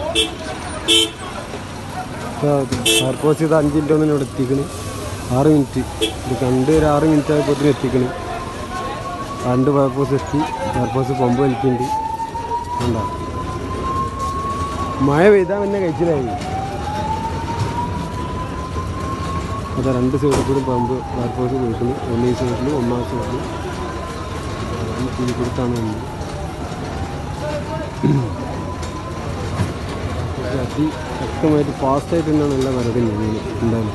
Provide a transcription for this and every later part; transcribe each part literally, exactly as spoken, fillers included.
Fire force ഇത് അഞ്ച് minute ഒന്നും ഇവിടെ എത്തിക്കണ്. ആറ് മിനിറ്റ് ഇത് കണ്ട് ഒരു ആറ് മിനിറ്റ് ആയപ്പോഴത്തേന് എത്തിക്കണ്. രണ്ട് ഫയർഫോഴ്സ് എത്തി. ഫയർഫോഴ്സ് പമ്പ് വലിക്കുന്നുണ്ട്. ഉണ്ടോ മഴ പെയ്താൽ പിന്നെ കഴിച്ചിലായി. അതാ രണ്ട് സൈഡിൽ കൂടി പമ്പ് ഫയർഫോഴ്സ് പോയിക്കുന്നു. ഒന്നേ സൈഡിലും ഒന്നാം സൈഡിലും തീ കൊടുത്താണ് വന്നത്. അതി ശക്തമായിട്ട് ഫാസ്റ്റായിട്ട് തന്നെയാണ് എല്ലാ വരവിൽ നീങ്ങുന്നത്. എന്തായാലും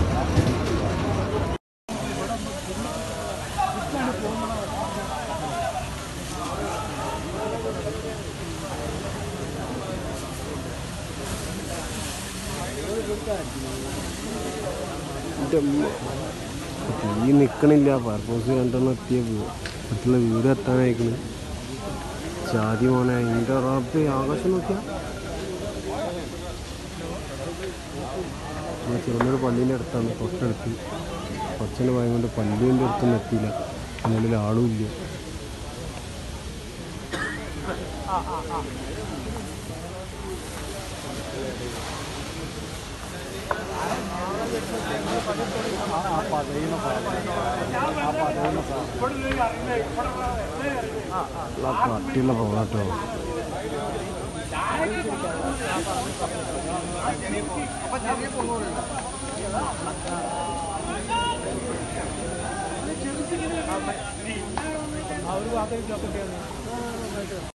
തീ നിൽക്കണില്ല. ഫയർഫോഴ്സ് രണ്ടെണ്ണം എത്തിയ മറ്റുള്ള വീട് എത്താനായിക്കണ്. ചാതി മോനെ എൻ്റെ റബ്ബേ ആകാശം നോക്കിയാൽ ചെറുന്നൊരു പള്ളീൻ്റെ അടുത്താണ്, തൊട്ടടുത്ത്. കൊച്ചൻ്റെ ഭയം കൊണ്ട് പള്ളീൻ്റെ അടുത്തൊന്നും എത്തിയില്ല. അതിനുള്ളിൽ ആളും ഇല്ല. പട്ടിയുള്ള പോകാട്ടോ.